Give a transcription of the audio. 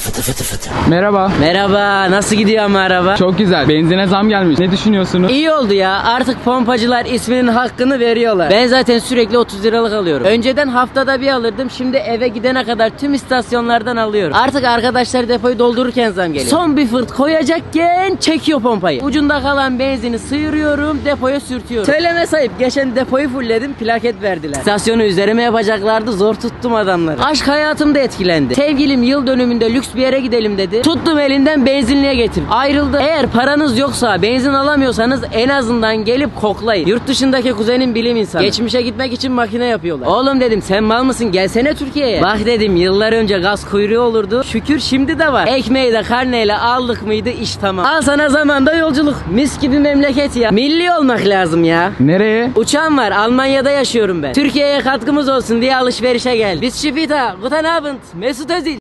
Fıtı fıtı fıtı. Merhaba. Merhaba, nasıl gidiyor ama araba? Çok güzel. Benzine zam gelmiş. Ne düşünüyorsunuz? İyi oldu ya, artık pompacılar isminin hakkını veriyorlar. Ben zaten sürekli 30 liralık alıyorum. Önceden haftada bir alırdım, şimdi eve gidene kadar tüm istasyonlardan alıyorum. Artık arkadaşlar depoyu doldururken zam geliyor. Son bir fırt koyacakken çekiyor pompayı. Ucunda kalan benzini sıyırıyorum, depoya sürtüyorum. Söyleme sayıp geçen depoyu fullledim, plaket verdiler. İstasyonu üzerime yapacaklardı, zor tuttum adamları. Aşk hayatım da etkilendi. Sevgilim yıl dönümünde lüks bir yere gidelim dedi. Tuttum elinden, benzinliğe getir. Ayrıldı. Eğer paranız yoksa, benzin alamıyorsanız en azından gelip koklayın. Yurt dışındaki kuzenim bilim insanı. Geçmişe gitmek için makine yapıyorlar. Oğlum dedim, sen mal mısın, gelsene Türkiye'ye. Bak dedim, yıllar önce gaz kuyruğu olurdu. Şükür şimdi de var. Ekmeği de karneyle aldık mıydı iş tamam. Al sana zamanda yolculuk. Mis gibi memleket ya. Milli olmak lazım ya. Nereye? Uçağım var, Almanya'da yaşıyorum ben. Türkiye'ye katkımız olsun diye alışverişe gel. Biz Şipita, Guten Abend, Mesut Özil.